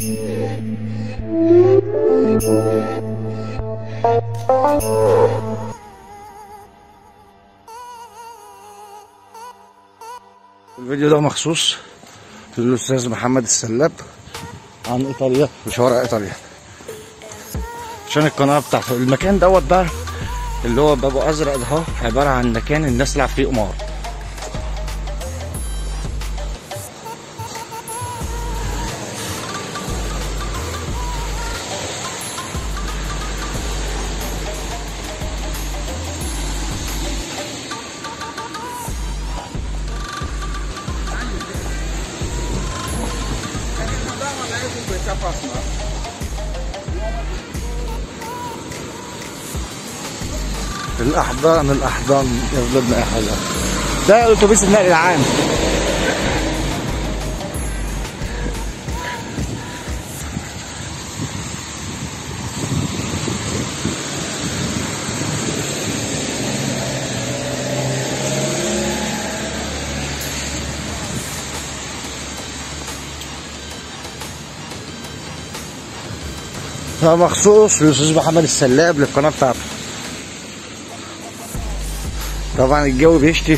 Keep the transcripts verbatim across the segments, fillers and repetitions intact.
الفيديو ده مخصوص للأستاذ محمد السلاب عن إيطاليا وشوارع إيطاليا، عشان القناة بتاعته. المكان دوت بقى اللي هو بابه أزرق ده هو عبارة عن مكان الناس تلعب فيه قمار. الأحضان الأحضان يفضلنا يا حاجة. ده أتوبيس النقل العام. ده مخصوص للأستاذ محمد السلاب للقناة بتاعته. طبعا الجو بيشتي،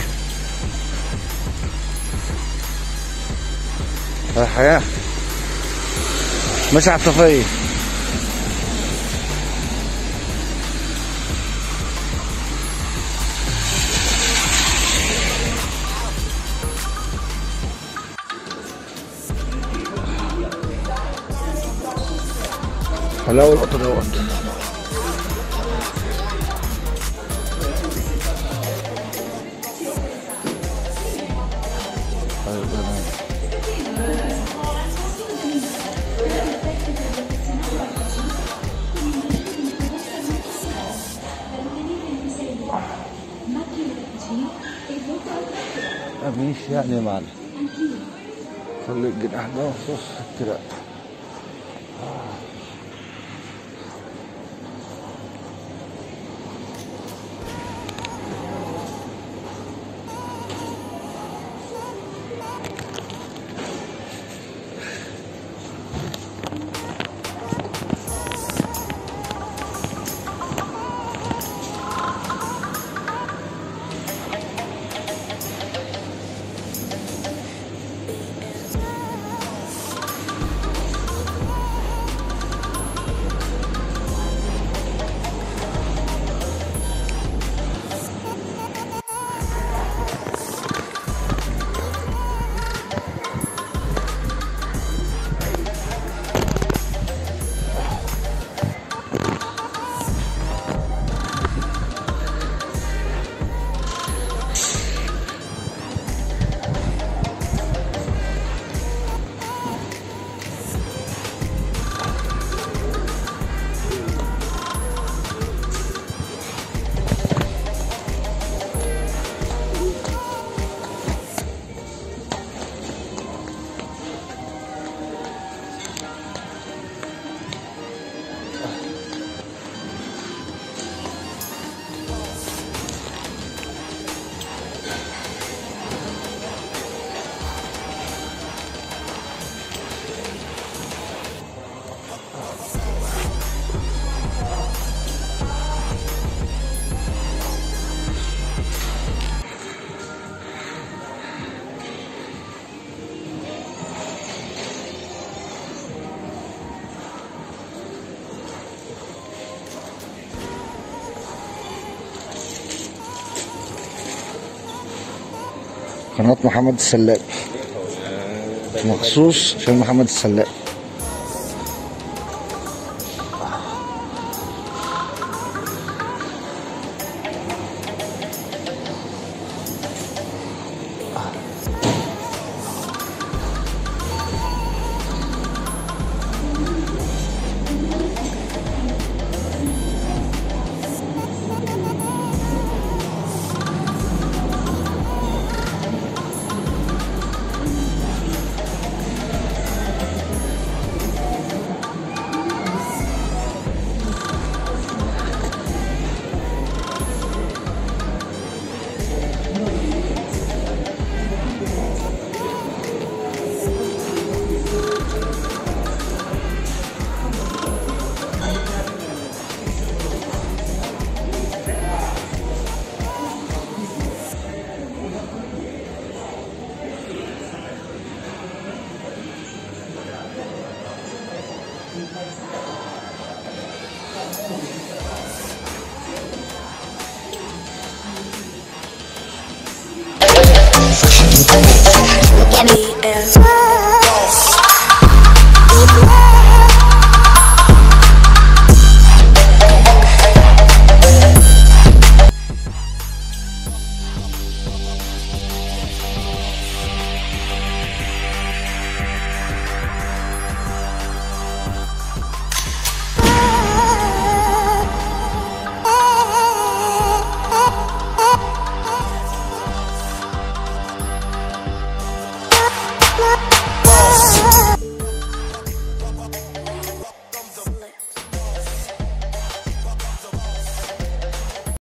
الحياة ماشي على الطفية. حلاوة القطر دوت. مش يعني معلم خلي الجناح ده مخصوص التراك. قناة محمد السلاب مخصوص عشان محمد السلاب. Look at me.